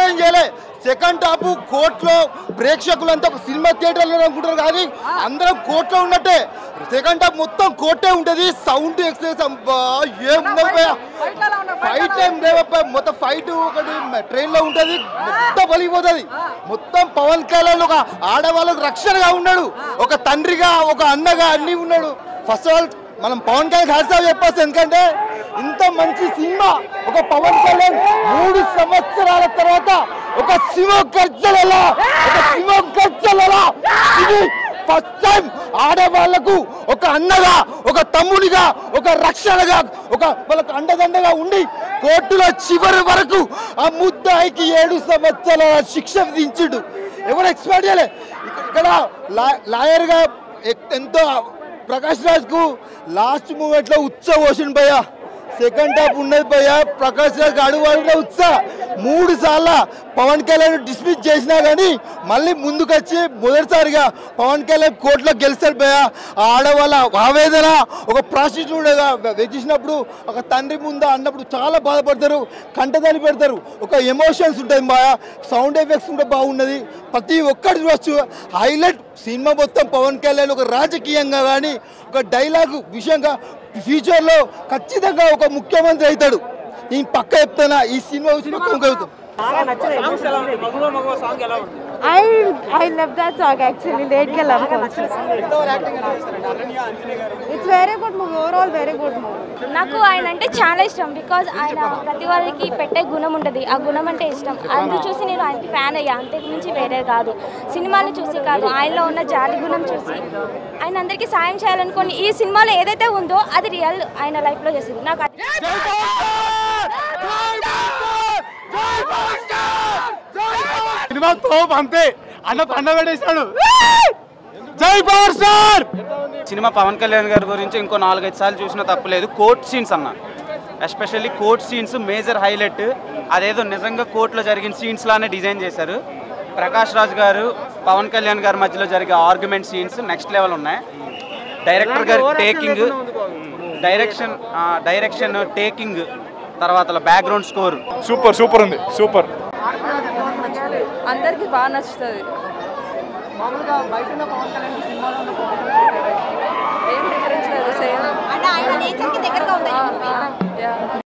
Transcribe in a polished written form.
Explain చేయలే. Second half కోర్టులో ప్రేక్షకులంతా cinema థియేటర్లో అనుకుంటారు కానీ అందరం కోర్టులో ఉన్నట్టే. సెకండ్ హాఫ్ మొత్తం కోర్టే ఉంటుంది. సౌండ్ ఎక్స్ప్రెస్ ఏముండవు, ఫైట్ ఏం లేవబ్బా. మొత్తం ఫైట్ ఒకటి ట్రైన్లో ఉంటుంది, మొత్తం పలిగిపోతుంది. మొత్తం పవన్ కళ్యాణ్ ఒక ఆడవాళ్ళకు రక్షణగా ఉన్నాడు, ఒక తండ్రిగా, ఒక అన్నగా అన్నీ ఉన్నాడు. ఫస్ట్ ఆఫ్ ఆల్ మనం పవన్ కళ్యాణ్ హ్యాట్సాఫ్ చెప్పొచ్చు. ఎందుకంటే ఇంత మంచి సినిమా ఒక పవన్ కళ్యాణ్ 3 సంవత్సరాల తర్వాత ఒక శివగర్జనలా ఇది ఫస్ట్ టైం ఆడవాళ్లకు ఒక అన్నగా, ఒక తమ్ముడిగా, ఒక రక్షణగా, ఒక వాళ్ళకు అండదండగా ఉండి కోర్టులో చివరి వరకు ఆ ముద్దాయికి 7 సంవత్సరాల శిక్ష విధించుడు. ఎవరు ఎక్స్పెక్ట్ చేయలే. ఇక్కడ లాయర్గా ఎంతో ప్రకాష్ రాజ్కు లాస్ట్ మూమెంట్లో ఉచ్చ పోసిండు భయ్య. సెకండ్ హాఫ్ ఉన్నది భయ్య. ప్రకాష్ రాజ్ అడుగువాడిలో ఉత్సా 3 సార్లు పవన్ కళ్యాణ్ డిస్మిస్ చేసినా కానీ మళ్ళీ ముందుకు వచ్చి మొదటిసారిగా పవన్ కళ్యాణ్ కోర్టులో గెలిచాడు భయ్య. ఆడవాళ్ళ ఆవేదన ఒక ప్రాస్టిట్యూట్గా వెచ్చినప్పుడు ఒక తండ్రి ముందు అన్నప్పుడు చాలా బాధపడతారు, కంటదాని పెడతారు, ఒక ఎమోషన్స్ ఉంటుంది భయ్య. సౌండ్ ఎఫెక్ట్స్ కూడా బాగున్నది. ప్రతి ఒక్కటి చూడవచ్చు. హైలైట్ సినిమా మొత్తం పవన్ కళ్యాణ్ ఒక రాజకీయంగా కానీ ఒక డైలాగ్ విషయంగా ఫ్యూచర్లో ఖచ్చితంగా ఒక ముఖ్యమంత్రి అవుతాడు. నేను పక్క చెప్తానా, ఈ సినిమా అవుతాం. I love that song actually. Late ke love culture. It's very good movie. Overall very good movie. నాకు ఆయన అంటే చాలా ఇష్టం. బికాజ్ ఆయన ప్రతి వాళ్ళకి పెట్టే గుణం ఉంటుంది, ఆ గుణం అంటే ఇష్టం. అందుకు చూసి నేను ఆయనకి ఫ్యాన్ అయ్యా, అంతకు మించి వేరే కాదు. సినిమాలు చూసి కాదు, ఆయనలో ఉన్న జాతి గుణం చూసి ఆయన అందరికీ సాయం చేయాలనుకోని ఈ సినిమాలో ఏదైతే ఉందో అది రియల్ ఆయన లైఫ్లో చేసింది. నాకు అది సినిమా తోపు అంతే, అన్న పండ పెట్టేశాడు. జై పవర్ స్టార్. సినిమా పవన్ కళ్యాణ్ గారి గురించి ఇంకో 4-5 సార్లు చూసినా తప్పలేదు. కోర్ట్ సీన్స్ అన్న, especially court scenes major highlight. అదేదో నిజంగా కోర్టులో జరిగిన సీన్స్ లానే డిజైన్ చేశారు. ప్రకాష్ రాజ్ గారు పవన్ కళ్యాణ్ గారి మధ్యలో జరిగే ఆర్గ్యుమెంట్ సీన్స్ నెక్స్ట్ లెవెల్ ఉన్నాయి. డైరెక్టర్ గారి టేకింగ్, డైరెక్షన్ టేకింగ్, తర్వాత బ్యాక్గ్రౌండ్ స్కోర్ సూపర్ ఉంది. సూపర్, అందరికి బాగా నచ్చుతుంది. ఏం డిఫరెన్స్ లేదు, సేమ్.